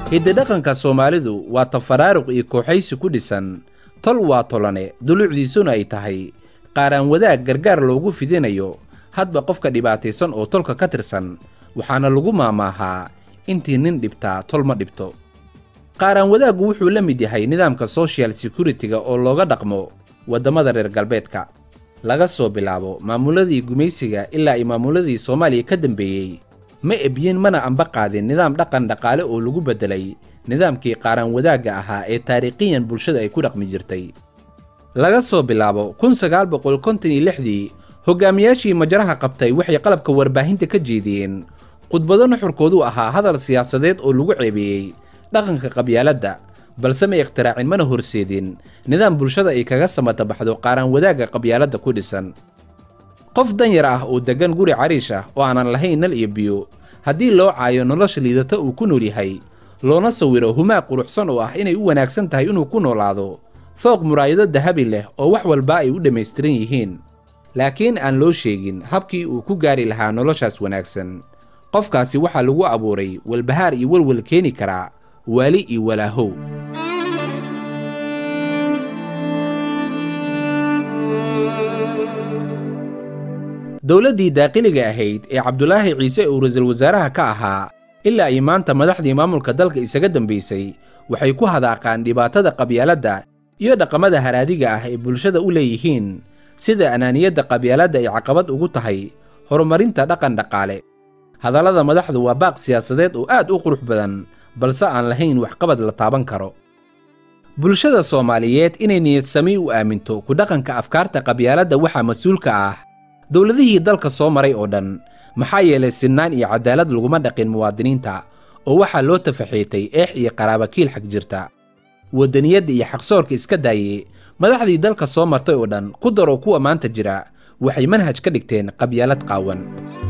hidde dhaqanka Soomaalidu waa tafaraaruq iyo kooxaysi ku dhisan tol waa tolane dulucdiisuna ay tahay qaaraan wadaag gargaar loogu fidinayo hadba qofka dhibaataysan oo tolka ka tirsan waxaana lagu maamaahaa intii nin dhibtaa tol ma dhibto qaaraan wadaagu wuxuu la mid yahay nidaamka social security-ga oo looga dhaqmo wadamada reer galbeedka laga soo bilaabo maamuladii gumaysiga ilaa maamuladii Soomaaliya ka dambeeyay ma ebyin mana amba qaadin nidaam dhaqan dhaqaale oo lagu bedelay nidaamkii qaaraan wadaaga ahaa ee taariikhiyan bulshada ay ku dhaqmi jirtay laga soo bilaabo 1956 hogaamiyaashii majraha qabtay waxay qalabka warbaahinta ka jeediyeen khudbado nuxurkoodu ahaa hadal siyaasadeed oo lagu ceebeeyay dhaqanka qabyaaladda balse ma iqtiraacin mana horseedin nidaam bulshada ay kaga samata baxdo qaaraan wadaaga qabyaaladda ku dhisan qof danyar ah oo degan guri cariish ah oo aanan lahayn nal iyo biyo haddii loo caayo nolosha liidata uu ku nool yahay loona sawiro humaa quruxsan oo ah inay u wanaagsan tahay inuu ku noolaado fooq muraayado dahabi leh oo wax walba ay u dhammaystiran yihiin laakiin aan loo sheegin habkii uu ku gaari lahaa noloshaas wanaagsan qofkaasi waxaa lagu abuuray walbahaar iyo walwal keeni karaa waali iyo walaahow dowladdii daaqiliga ahayd ee Cabdulaahi Ciise oo ra'iisul wasaaraha ka ahaa ilaa ay maanta madaxdii maamulka dalka isaga dambeysay waxay ku hadaaqaan dhibaatada qabyaaladda iyo dhaqamada haraadiga ah ee bulshada u leeyihiin sida anaaniyadda qabyaaladda ay caqabad ugu tahay horumarinta dhaqan dhaqaale hadallada madaxdu waa baaq siyaasadeed oo aad u qurux badan balse aan lahayn waxqabad la taaban karo bulshada Soomaaliyeed inay niyad sami u aaminto ku dhaqanka afkaarta qabyaaladda waxa mas'uulka ah dowladihii dalka soo maray oo dhan maxaa yeelay sinaan iyo cadaalad laguma dhaqin muwaadiniinta oo waxaa loo tafaxiitay eex iyo qaraabakiil xag jirta wadaniyadda iyo xaqsoorka iska daayay madaxdii dalka soo martay oo dhan ku daro kuwa maanta jira waxay manhaj ka dhigteen qabyaalad qaawan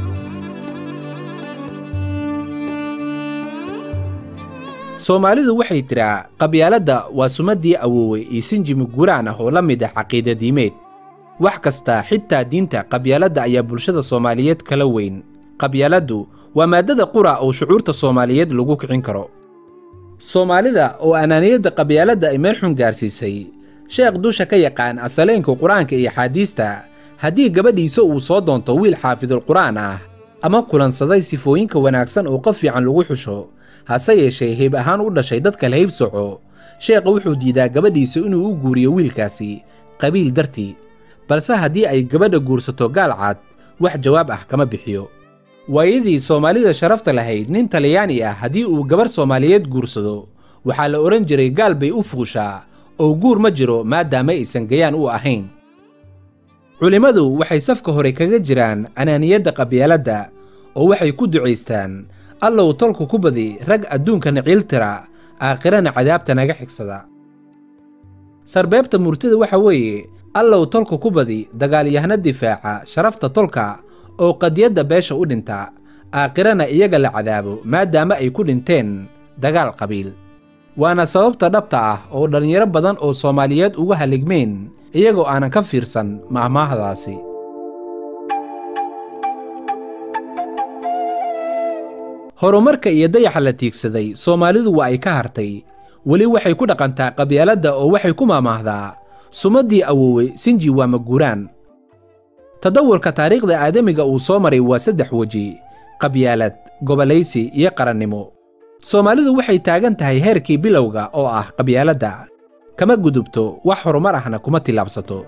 Soomaalidu waxay tiraa qabyaaladda waa sumadii awoowe iyo sinjimi guraan ah oo la mid ah caqiida diimeed wax kasta xitaa diinta qabyaaladda ayaa bulshada Soomaaliyeed kala weyn qabyaaladdu waa maadada qura oo shucuurta Soomaaliyeed lagu kicin karo Soomaalida oo anaaniyadda qabyaaladda ay meel xun gaarsiisay sheekh dusha ka yaqaan asaleenka quraanka iyo xadiista haddii gabadhiisa uu soo doonto wiil xaafidul quraan ah ama kulansaday sifooyinka wanaagsan oo qof fiican lagu xusho hase yeeshee heeb ahaan u dhashay dadka la heybsoco sheekha wuxuu diidaa gabadhiisa inuu u guuriyo wiilkaasi qabiil dartii balse haddii ay gabadha guursato gaal cad wax jawaab ah kama bixiyo waayadii Soomaalida sharafta lahayd nin Talyaani ah haddii uu gabar Soomaaliyeed guursado waxaa la oran jiray gaal bay u fuushaa oo guur ma jiro maadaama aysan gayaan u ahayn culimadu waxay safka hore kaga jiraan anaaniyadda qabyaaladda oo waxay ku duceystaan allow tolku ku badi rag adduunka naciil tira aakhirana cadaabta naga xigsada sarbeebta murtida waxa weeye allow tolku ku badi dagaalyahana difaaca sharafta tolka oo qadiyadda beesha u dhinta aakhirana iyaga la cadaabo maadaama ay ku dhinteen dagaal qabiil waana sababta dhabta ah oo dhalinyaro badan oo Soomaaliyeed uga haligmeen iyagoo aanan ka fiirsan maahmaahdaasi horumarka iyo dayaxa la tiigsaday Soomaalidu waa ay ka hartay wali waxay ku dhaqantaa qabyaaladda oo waxay ku maamaahdaa sumadii awoowe sinji waa maguraan tadawurka taariikhda aadamiga uu soo maray waa 3 waji qabyaalad gobolaysi iyo qarannimo Soomaalidu waxay taagan tahay heerkii bilowga oo ah qabyaaladda kama gudubto wax horumar ahna kuma tilaabsato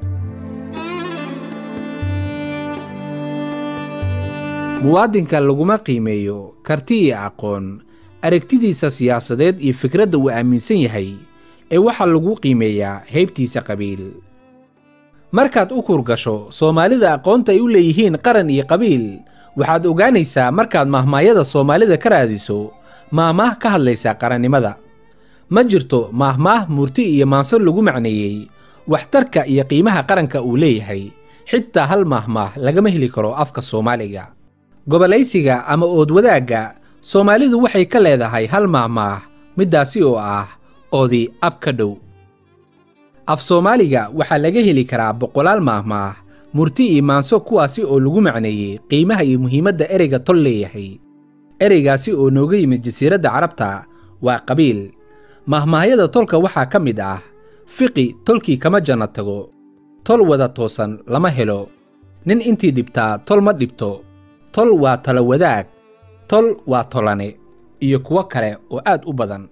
muwaadinka laguma qiimeeyo karti iyo aqoon aragtidiisa siyaasadeed iyo fikradda uu aaminsan yahay ee waxa lagu qiimeeyaa heybtiisa qabiil markaad u kurgasho Soomaalida aqoonta ay u leeyihiin qaran iyo qabiil waxaad ogaanaysaa markaad mahmaayada Soomaalida ka raadiso maahmaah ka hadlaysa qarannimada ma jirto maahmaah murti iyo maanso lagu macneeyay waxtarka iyo qiimaha qaranka uu leeyahay xitaa hal maahmaah lagama heli karo afka Soomaaliga gobolaysiga ama ood wadaagga Soomaalidu waxay ka leedahay hal maahmaah midaasi oo ah oodi ab ka dhow af Soomaaliga waxaa laga heli karaa boqolaal maahmaah murti iyo maanso kuwaasi oo lagu macneeyay qiimaha iyo muhiimadda ereyga tol leeyahay ereygaasi oo nooga yimid jasiiradda Carabta waa qabiil. mahmahyada tolka waxaa ka mid ah: fiqi tolkii kama janno tago, tol wada toosan lama helo, nin intii dhibtaa tol ma dhibto, tol waa talo wadaag, tol waa tolane, iyo kuwo kale oo aad u badan.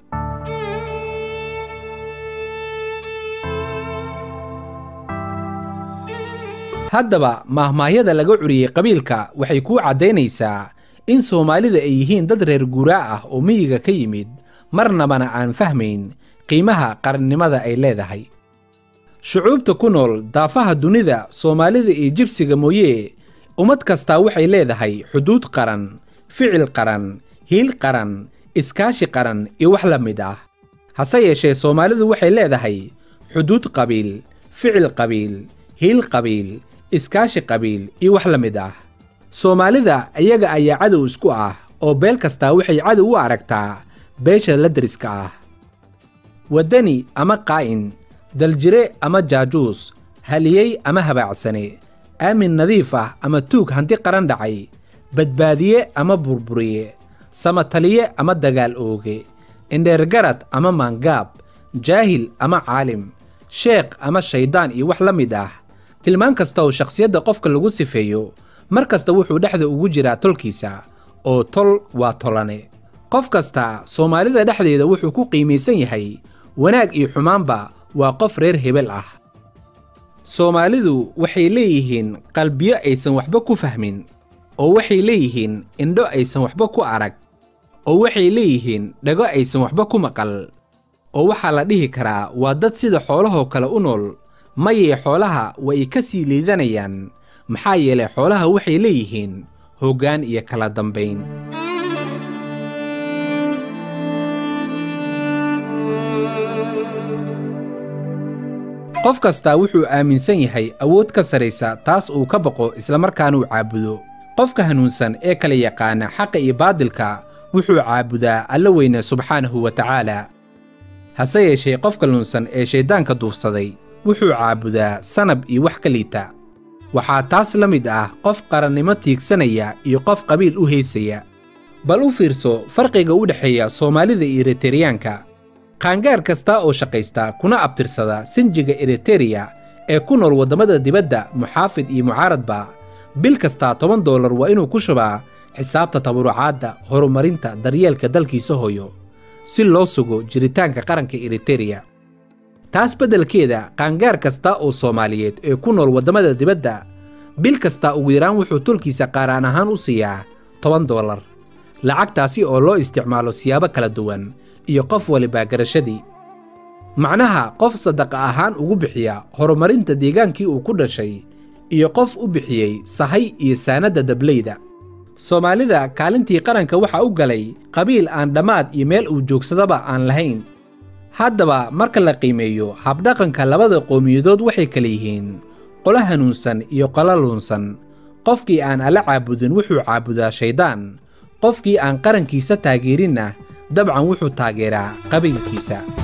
haddaba mahmaahyada laga curiyey qabiilka waxay kuu caddaynaysaa in Soomaalida ay yihiin dad reer guuraa ah oo miyiga ka yimid, marnabana aan fahmayn qiimaha qarannimada ay leedahay. shucuubta ku nool daafaha dunida, Soomaalida iyo Jibsiga mooyee, ummad kastaa waxay leedahay xuduud qaran, ficil qaran, hiil qaran, iskaashi qaran iyo wax la mid ah. hase yeeshee Soomaalidu waxay leedahay xuduud qabiil, ficil qabiil, hiil qabiil, iskaashi qabiil iyo wax la mid ah. Soomaalida ayaga ayaa cadow isku ah oo beel kastaa waxay cadow u aragtaa beesha la deriska ah. waddani ama qaa'in, daljire ama jaajuus, haliyey ama habaacsane, aamin nadiif ah ama tuug hanti qaran dhacay, badbaadiye ama burburiye, samataliye ama dagaal ooge, indheergarad ama maangaab, jaahil ama caalim, sheekh ama shaydaan iyo wax la mid ah. tilmaan kasta oo shakhsiyadda qofka lagu sifeeyo, mar kasta wuxuu dhexda ugu jiraa tolkiisa, oo tol waa tolane. qof kasta Soomaalida dhexdeeda wuxuu ku qiimaysan yahay wanaag iyo xumaanba waa qof reer hebel ah. Soomaalidu waxay leeyihiin qalbiyo aysan waxba ku fahmin, oo waxay leeyihiin indho aysan waxba ku arag, oo waxay leeyihiin dhago aysan waxba ku maqal, oo waxaa la dhihi karaa waa dad sida xoolahoo kale u nool. mayee xoolaha way ka sii liidanayaan, maxaa yeelay xoolaha waxay leeyihiin hoggaan iyo kala dambayn. qof kastaa wuxuu aaminsan yahay awood ka saraysa taas uu ka baqo islamarkaana uu caabudo. qofka hanuunsan ee kala yaqaana xaqa iyo baadilka wuxuu caabudaa Alle weyne subxaanahu wa tacaala. hase yeeshee qofka lunsan ee shayddaanka duufsaday wuxuu caabudaa sanab iyo wax ka liita. waxaa taas la mid ah qof qarannimo tiigsanaya iyo qof qabiil u heysaya. bal u fiirso farqiga u dhexeeya Soomaalida iyo Eritreyaanka. qaangaar kasta oo shaqaysta kuna abtirsada sinjiga Eritrea ee ku nool waddamada dibadda, muxaafid iyo mucaaradba, bil kasta $10 waa inuu ku shubaa xisaabta tabarucaadda horumarinta daryeelka dalkiisa hooyo si loo sugo jiritaanka qaranka Eritrea. taas beddelkeeda, qaangaar kasta oo Soomaaliyeed ee ku nool waddamada dibadda, bil kasta ugu yaraan wuxuu tolkiisa qaaraan ahaan u siiyaa $10, lacagtaasi oo loo isticmaalo siyaabo kala duwan iyo qof waliba garashadii. macnaha qof sadaqa ahaan ugu bixiya horumarinta deegaankii uu ku dhashay, iyo qof u bixiyey sahay iyo saanadda dableyda. Soomaalida kaalintii qaranka waxaa u galay qabiil aan dhammaad iyo meel uu joogsadaba aan lahayn. haddaba marka la qiimeeyo habdhaqanka labada qowmiyadood waxay kala yihiin qolo hanuunsan iyo qolo lunsan. qofkii aan Alle caabudin wuxuu caabudaa shayddaan, qofkii aan qarankiisa taageerinna dabcan wuxuu taageeraa qabiilkiisa.